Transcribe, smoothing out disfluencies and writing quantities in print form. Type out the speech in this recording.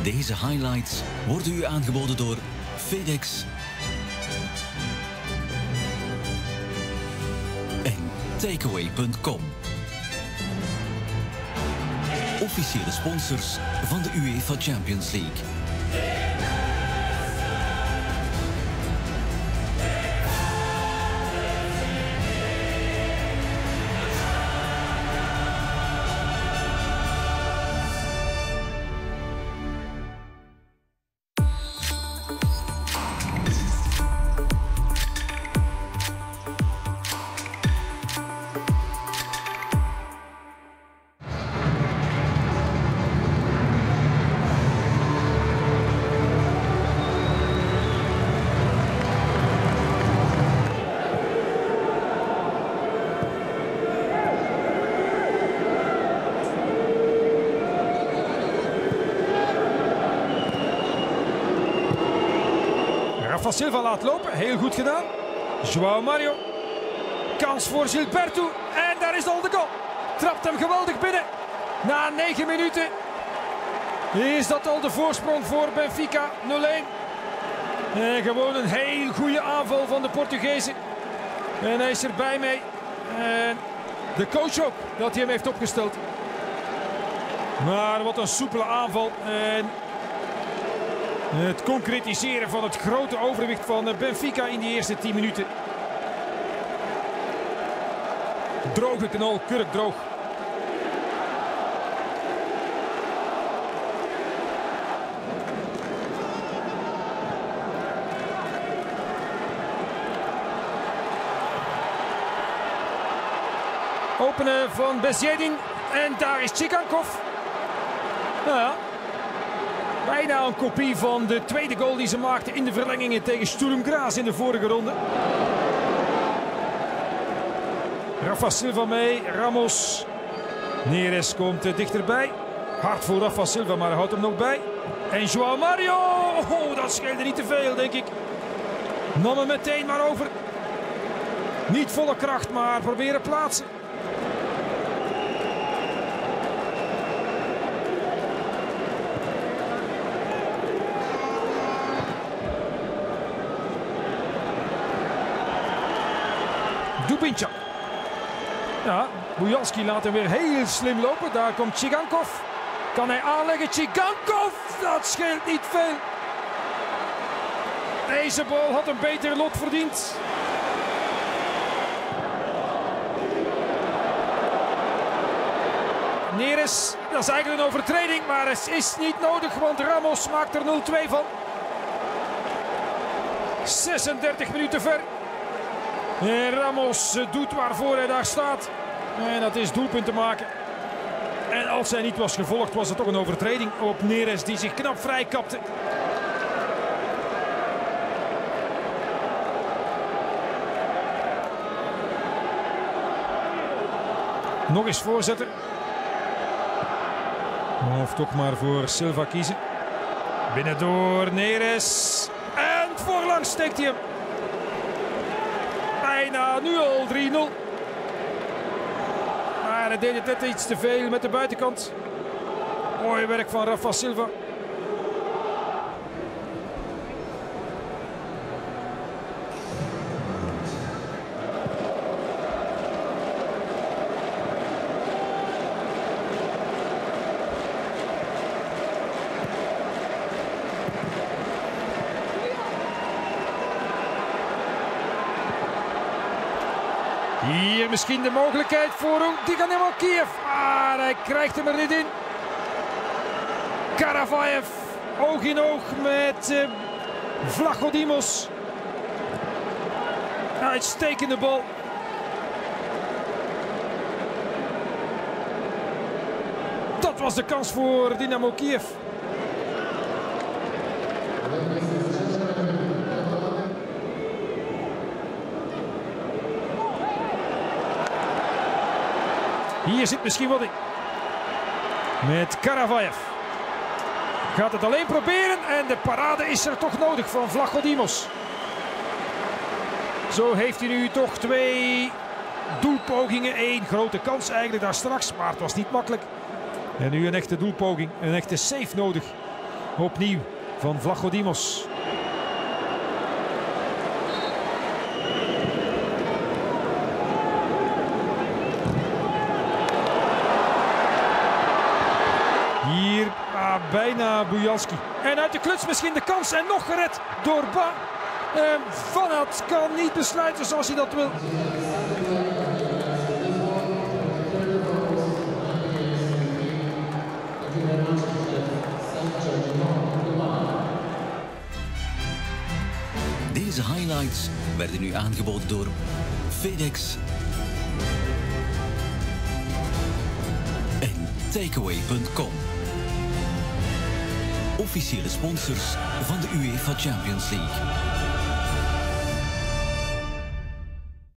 Deze highlights worden u aangeboden door FedEx en Takeaway.com. Officiële sponsors van de UEFA Champions League. Rafa Silva laat lopen, heel goed gedaan. João Mario, kans voor Gilberto en daar is al de goal. Trapt hem geweldig binnen. Na 9 minuten is dat al de voorsprong voor Benfica, 0-1. En gewoon een heel goede aanval van de Portugezen. En hij is erbij mee. En de coach ook, dat hij hem heeft opgesteld. Maar wat een soepele aanval. En het concretiseren van het grote overwicht van Benfica in die eerste 10 minuten. Droge knal, kurkdroog. Openen van Bezjedin en daar is Chigankov. Nou ja. Bijna een kopie van de tweede goal die ze maakten in de verlengingen tegen Sturm Graz in de vorige ronde. Rafa Silva mee, Ramos. Neres komt dichterbij. Hard voor Rafa Silva, maar hij houdt hem nog bij. En João Mario, oh, dat scheelde niet te veel, denk ik. Nam hem meteen maar over. Niet volle kracht, maar proberen plaatsen. Dubinčak. Ja, Bujalski laat hem weer heel slim lopen. Daar komt Chigankov. Kan hij aanleggen? Chigankov! Dat scheelt niet veel. Deze bal had een beter lot verdiend. Neres, dat is eigenlijk een overtreding, maar het is niet nodig, want Ramos maakt er 0-2 van. 36 minuten ver. En Ramos doet waarvoor hij daar staat. En dat is doelpunt te maken. En als hij niet was gevolgd, was het toch een overtreding op Neres, die zich knap vrij kapte. Nog eens voorzetten. Of toch maar voor Silva kiezen. Binnendoor Neres. En voorlangs steekt hij hem. Bijna nu al 3-0. Maar hij deed het net iets te veel met de buitenkant. Mooi werk van Rafa Silva. Hier misschien de mogelijkheid voor Dynamo Kiev. Ah, hij krijgt hem er niet in. Karavaev, oog in oog met Vlachodimos. Uitstekende bal. Dat was de kans voor Dynamo Kiev. Hier zit misschien wat in. Met Karavaev. Gaat het alleen proberen en de parade is er toch nodig van Vlachodimos. Zo heeft hij nu toch 2 doelpogingen. 1 grote kans eigenlijk daar straks, maar het was niet makkelijk. En nu een echte doelpoging, een echte save nodig Opnieuw van Vlachodimos. Hier bijna Bujalski. En uit de kluts misschien de kans en nog gered door Ba. Van Aert kan niet besluiten zoals hij dat wil. Deze highlights werden u aangeboden door FedEx en Takeaway.com. Officiële sponsors van de UEFA Champions League.